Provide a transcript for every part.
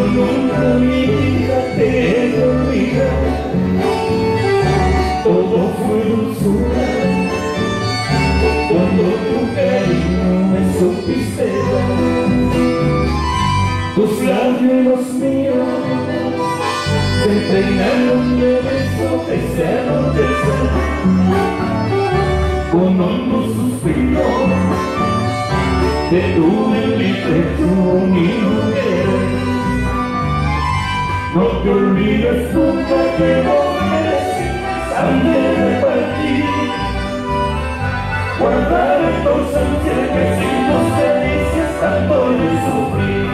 nunca mi vida te he de olvidar. Todo fue dulzura cuando tu cariño me supiste dar. Tus labios y los míos se impregnaron de besos ese anochecer. Con hondo suspiro te tuve en mi pecho, mi mujer. No te olvides nunca que no mereces antes de partir. Guardar estos ansias que sin tus caricias tanto de sufrir.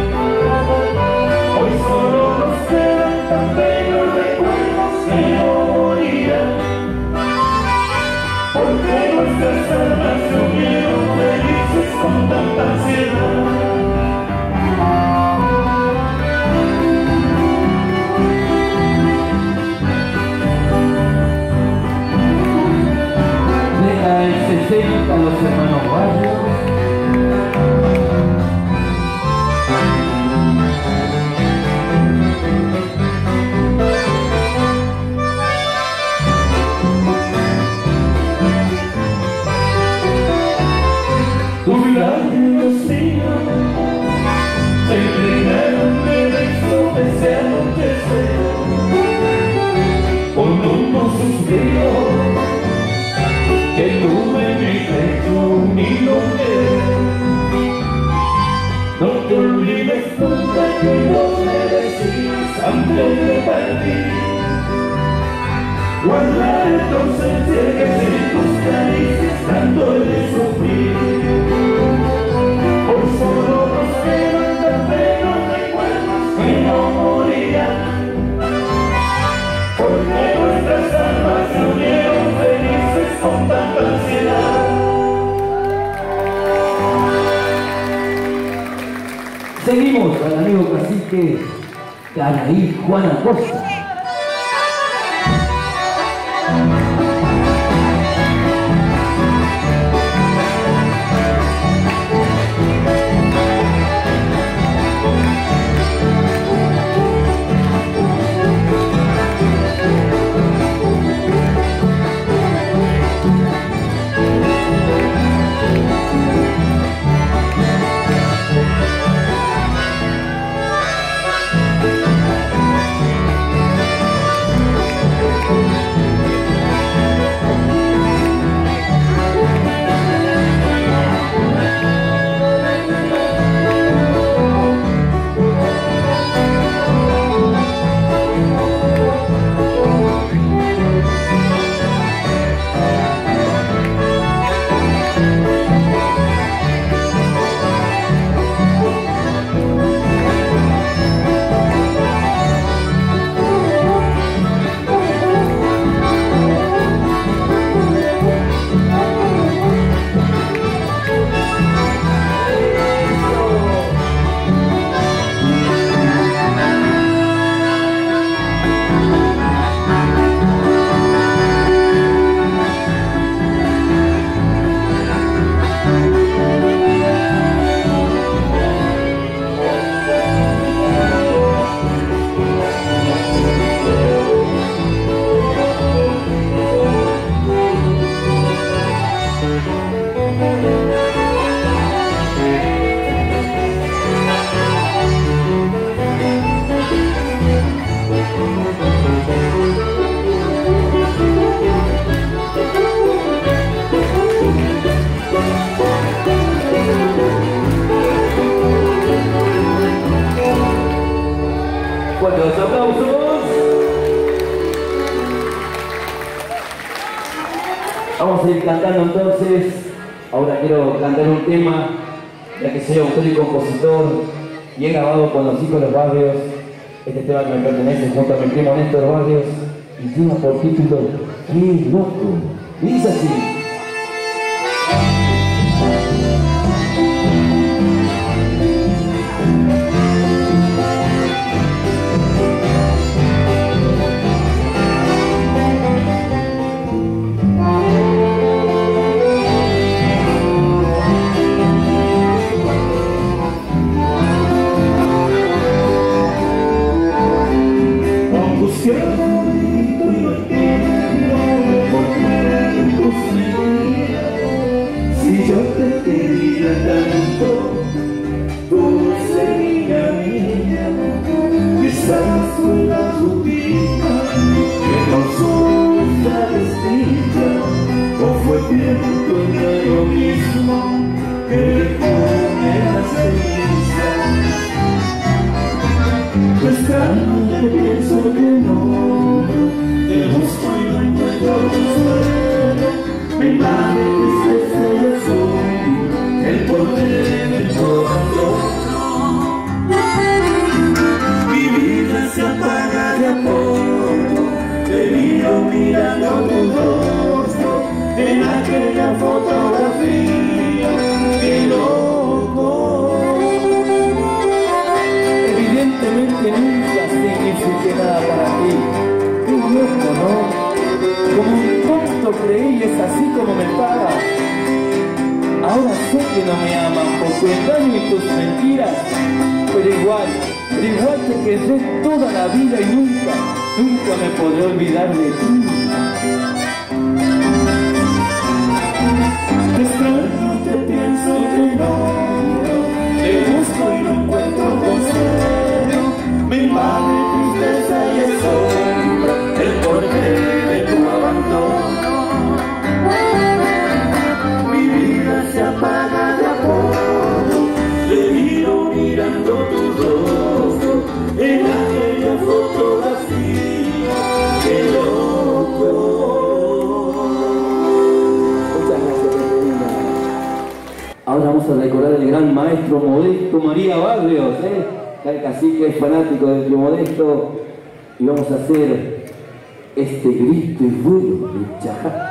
Hoy solo nos quedan tan bellos recuerdos que no morirán, porque nuestras almas se unieron felices con tanta ansiedad. Deja el 60 a los hermanos Barrios. Tus labios míos se impregnaron de besos ese anochecer. Con hondo suspiro que tuve en mi pecho, mi mujer. No te olvides nunca que no me decías antes de partir. Guardar entonces que sin tus caricias tanto he de sufrir. Hoy solo nos quedan tan bellos recuerdos que no morirán, porque nuestras almas se unieron felices con tanta ansiedad. Seguimos al amigo cacique Anaí Juana Costa. Fuertes los aplausos. Vamos a ir cantando entonces. Ahora quiero cantar un tema, ya que soy autor y compositor y he grabado con los hijos de los barrios. Este tema que me pertenece junto a mi primo Néstor Barrios y lleva por título ¡Qué loco! Y dice así. extraño, te pienso que no, te busco y no encuentro tu suelo. Me invade tristeza y azul, el porqué de todo otro. Mi vida se apaga de a poco, te miro mirando tu rostro, en aquella fotografía, qué loco. Evidentemente nunca signifique nada para ti. Qué loco, ¿no? Como un tonto creí, es así como me pagas. Ahora sé que no me aman por tu engaño y tus mentiras, pero igual te quedé toda la vida y nunca me podré olvidar de ti. Te extraño, te pienso que no, te busco y no encuentro consuelo. Me invade tristeza y asombro, el porqué de tu abandono. Mi vida se apaga de a poco, te miro mirando tu rostro, en aquella fotografía, qué loco. Ahora vamos a recordar al gran maestro Modesto María Barrios, el cacique es fanático del tío Modesto, y vamos a hacer este grito y vuelo de Chajá.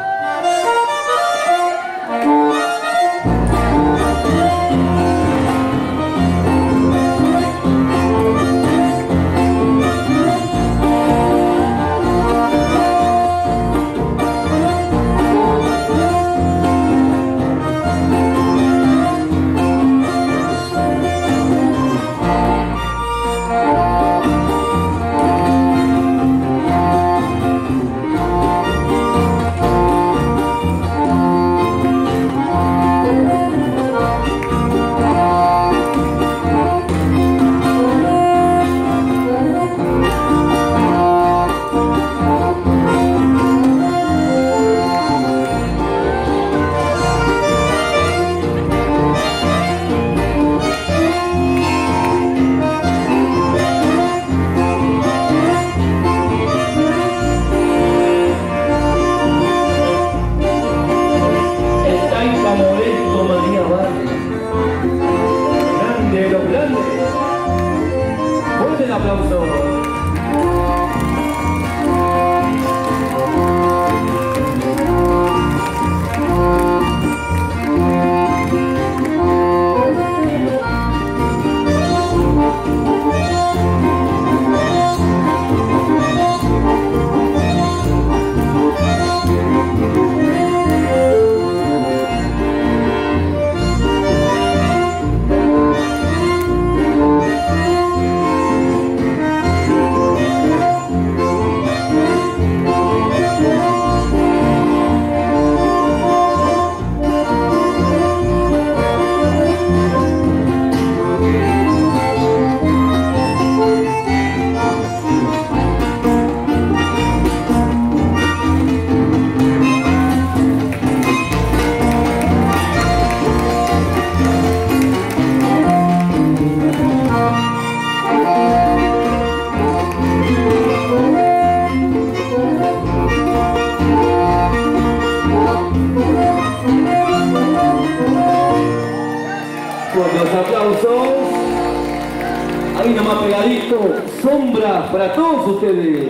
Ahí nomás pegadito, sombras para todos ustedes.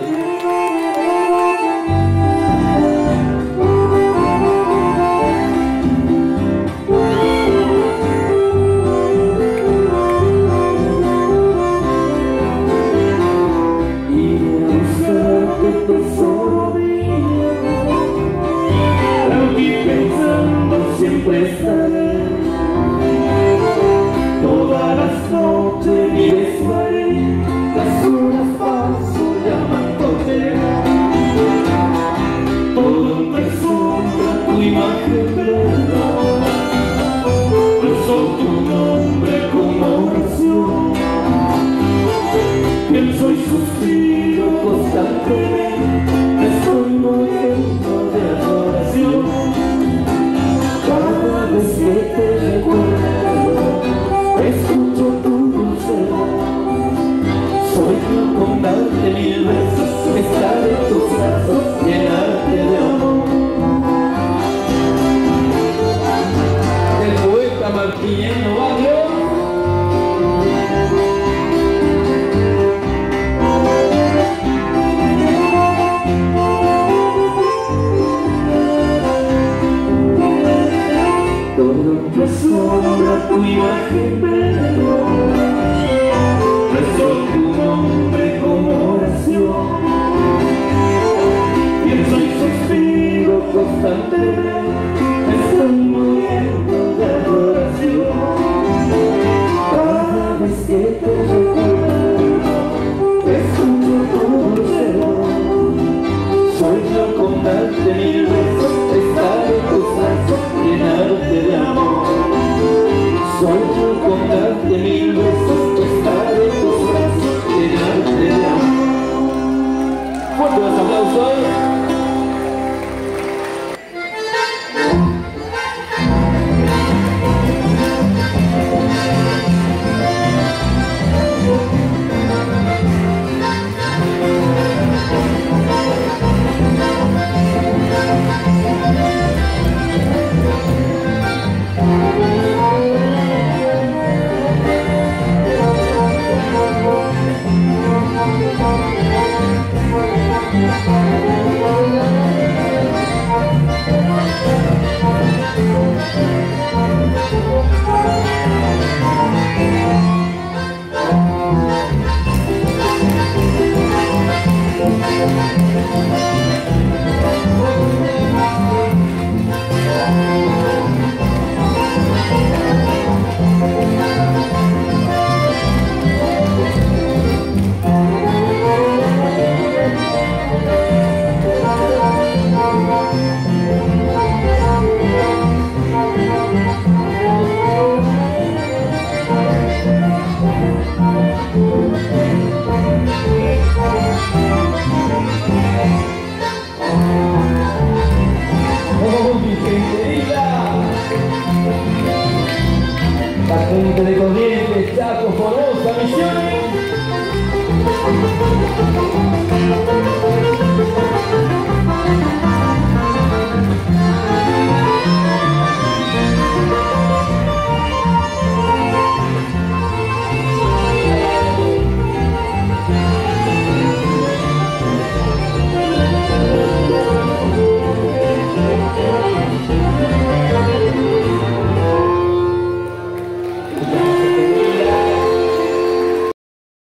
Siempre estaré, todas las noches y estaré, las horas paso llamándote, todo me sombra tu imagen bella, rezo tu nombre como oración, pienso y suspiro constantemente, me estoy muriendo de adoración. Cada vez que te recuerdo, escucho tu dulce voz, soy tu compañero. darte mil besos, estar en tus brazos, llenarte de amor. El poeta Martiniano Barrio. Sobra tu imagen, pero rezo tu nombre como oración. Pienso y suspiro constantemente, estoy muriendo de adoración. Cada vez que te recuerdo, escucho tu dulce voz. Sueño con darte mil besos, estar en tus brazos, llenarte de amor. Sueño con darte mil besos, estar en tus brazos, llenarte de amor. Fuerte los aplausos. La gente de Corrientes, Chaco, Formosa, Misiones.